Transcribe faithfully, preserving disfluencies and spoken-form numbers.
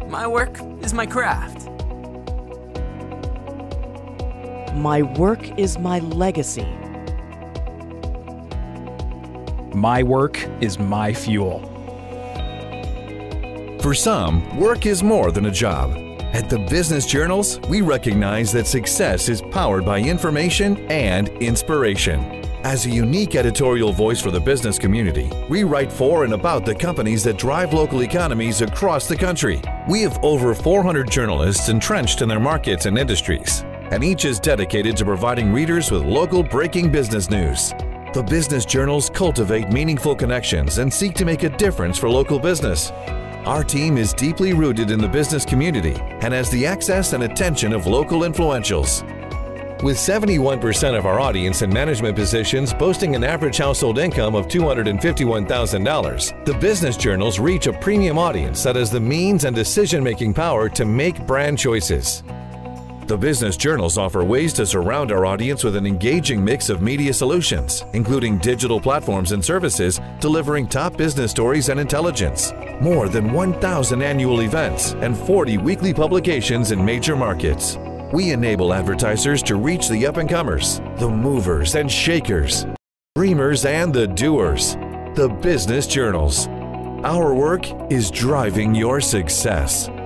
My work is my craft. My work is my legacy. My work is my fuel. For some, work is more than a job. At the Business Journals, we recognize that success is powered by information and inspiration. As a unique editorial voice for the business community, we write for and about the companies that drive local economies across the country. We have over four hundred journalists entrenched in their markets and industries, and each is dedicated to providing readers with local breaking business news. The Business Journals cultivate meaningful connections and seek to make a difference for local business. Our team is deeply rooted in the business community and has the access and attention of local influentials. With seventy-one percent of our audience in management positions boasting an average household income of two hundred fifty-one thousand dollars, the Business Journals reach a premium audience that has the means and decision-making power to make brand choices. The Business Journals offer ways to surround our audience with an engaging mix of media solutions, including digital platforms and services delivering top business stories and intelligence, more than one thousand annual events, and forty weekly publications in major markets. We enable advertisers to reach the up-and-comers, the movers and shakers, dreamers and the doers. The Business Journals. Our work is driving your success.